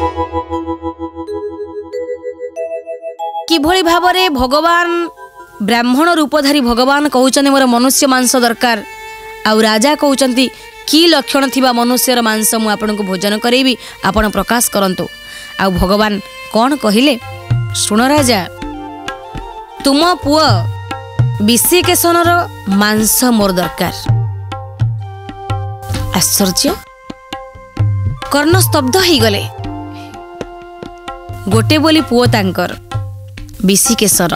किभली भावरे भगवान ब्राह्मण रूपधारी भगवान कहउचंदी मोर मनुष्य मांस दरकार आउ राजा कहउचंदी की लक्षण थिबा मनुष्यर मांस मु आपन को भोजन करेबी आपण प्रकाश करंतु आउ भगवान कौन कहिले सुन राजा तुम पुआ विषिकेशनर मांस मोर दरकार। आश्चर्य कर्ण स्तब्ध हो गले गोटे बोली पुओ तांकर विषिकेशर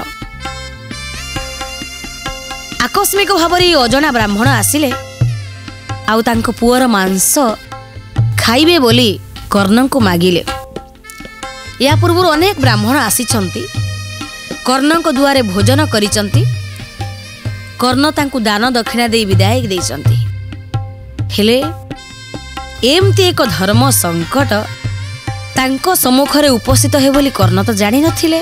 आकस्मिक भाव अजणा ब्राह्मण आसिले आउ तांको पुअर मांस खाइबे बोली कर्ण को मागिले। या पूर्व अनेक ब्राह्मण आसिछंती कर्ण को दुआरे भोजन करिचंती कर्ण तांको दान दक्षिणा दे विदाय देइचंती हेले एमती एक धर्म संकट तांको सम्मुखरे उपस्थित हे बोली कर्ण तो जानि नथिले।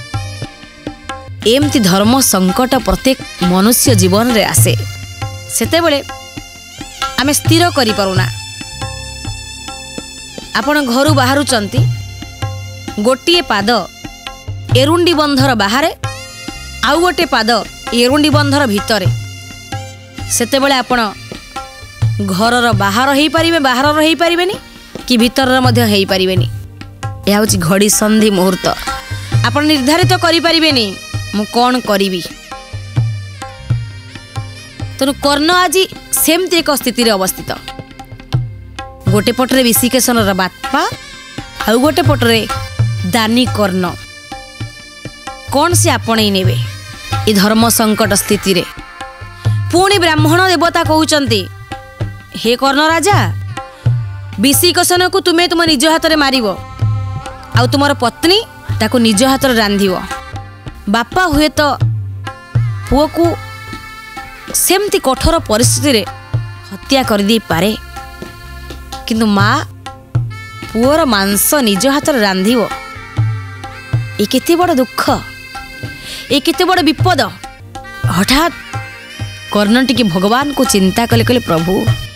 एमती धर्म संकट प्रत्येक मनुष्य जीवन रे आसे सेते बेले आमे स्थिर करि परुना आपण घरु बाहरु चंती गोटिए पाद एरुंडी बंधर बाहरे आउ गोटे पाद एरुंडी बंधर भितरे सेते बेले आपण घरर बाहर हेई परिबे बाहर रही परिबेनी कि भीतर मध्य हेई परिबेनी। या होची घड़ी संधि मुहूर्त आपण निर्धारित करि परिबेनी मु कौन करिबी। तेणु कर्ण आज सेमती एक स्थिति अवस्थित गोटे पटरे विषिकेशनर बापा आउ गोटे पटरे दानी कर्ण कौन से आपणे नेबे ए धर्म संकट स्थिति रे। पुणी ब्राह्मण देवता कहउचंती हे कर्ण राजा विषिकेशन को तुमे तुम निज हाथ में मारिबो आउ तुमर पत्नी ताको निज हाथ में रांधिबो। बापा हुए तो पुओ को सेमती कठोर परिस्थिति रे हत्या कर दी पारे किंतु माँ पुओर मांस निज हाथ में रांधिबो ए केते बड़ दुख ए केते बड़ विपद। हठात कर्ण टिके भगवान को चिंता कले कले प्रभु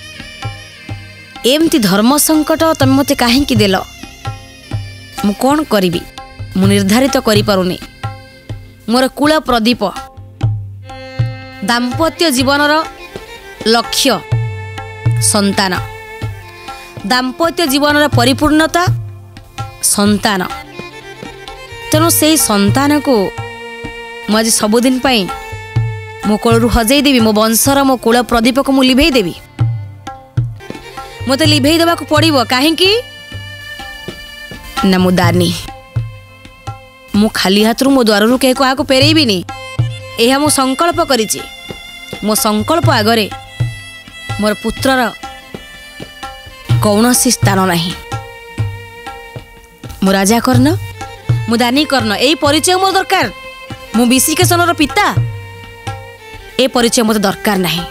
एमती धर्म संकट तमे मते काहेकि देल मु कौन करिबी मु निर्धारित करि पारुनी। मोर कुल प्रदीप दाम्पत्य जीवनर लक्ष्य संतान दाम्पत्य जीवनर परिपूर्णता संतान तेणु से संतान को मुझे सबुदिन पाई मो कोलू हजई देवी मो वंशर मो कुल प्रदीप को मु लिभेई देवी मते लिभेई देबा को पड़िबो काहेकि ना मु दानी मु खाली हाथ मो द्वार के को फेरेबिनी यह मु संकल्प करिछि। मो संकल्प आगरे मोर पुत्रर कौनसी स्थान नहीं। मु राजा कर्ण मु दानी कर्ण एई परिचय मोर दरकार मु विषिकेशनर पिता ए परिचय मते दरकार नहीं।